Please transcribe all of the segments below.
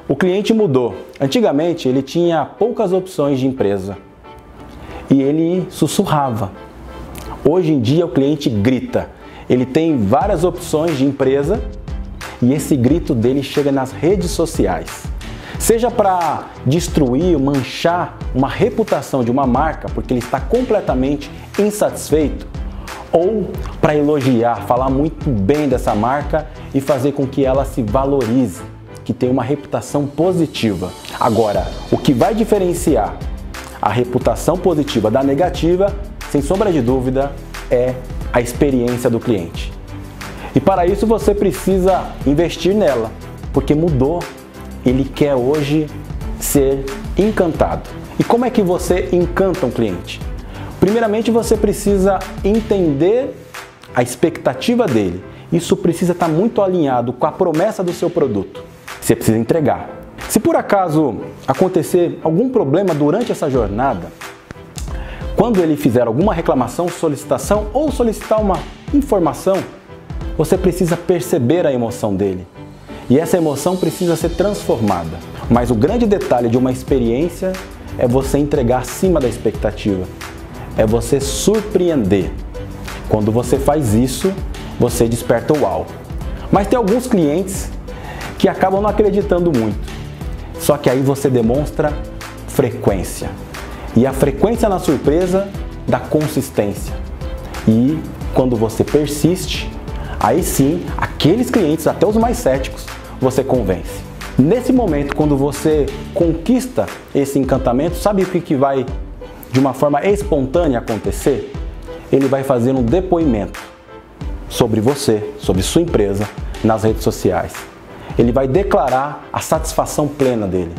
O cliente mudou. Antigamente ele tinha poucas opções de empresa e ele sussurrava. Hoje em dia o cliente grita. Ele tem várias opções de empresa e esse grito dele chega nas redes sociais. Seja para destruir, manchar uma reputação de uma marca porque ele está completamente insatisfeito, ou para elogiar, falar muito bem dessa marca e fazer com que ela se valorize, que tenha uma reputação positiva. Agora, o que vai diferenciar a reputação positiva da negativa, sem sombra de dúvida, é a experiência do cliente. E para isso você precisa investir nela, porque mudou. Ele quer hoje ser encantado. E como é que você encanta um cliente? Primeiramente você precisa entender a expectativa dele. Isso precisa estar muito alinhado com a promessa do seu produto. Você precisa entregar. Se por acaso acontecer algum problema durante essa jornada, quando ele fizer alguma reclamação, solicitação ou solicitar uma informação, você precisa perceber a emoção dele. E essa emoção precisa ser transformada. Mas o grande detalhe de uma experiência é você entregar acima da expectativa. É você surpreender. Quando você faz isso, você desperta o uau. Mas tem alguns clientes que acabam não acreditando muito. Só que aí você demonstra frequência. E a frequência na surpresa dá consistência. E quando você persiste, aí sim, aqueles clientes, até os mais céticos, você convence. Nesse momento, quando você conquista esse encantamento, sabe o que vai de uma forma espontânea acontecer? Ele vai fazer um depoimento sobre você, sobre sua empresa, nas redes sociais. Ele vai declarar a satisfação plena dele.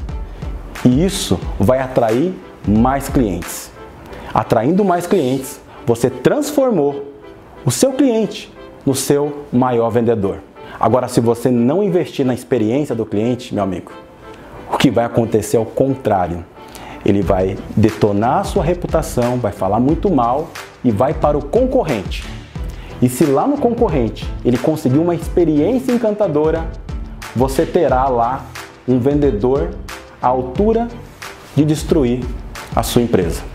E isso vai atrair mais clientes. Atraindo mais clientes, você transformou o seu cliente no seu maior vendedor. Agora, se você não investir na experiência do cliente, meu amigo, o que vai acontecer é o contrário. Ele vai detonar a sua reputação, vai falar muito mal e vai para o concorrente. E se lá no concorrente ele conseguir uma experiência encantadora, você terá lá um vendedor à altura de destruir a sua empresa.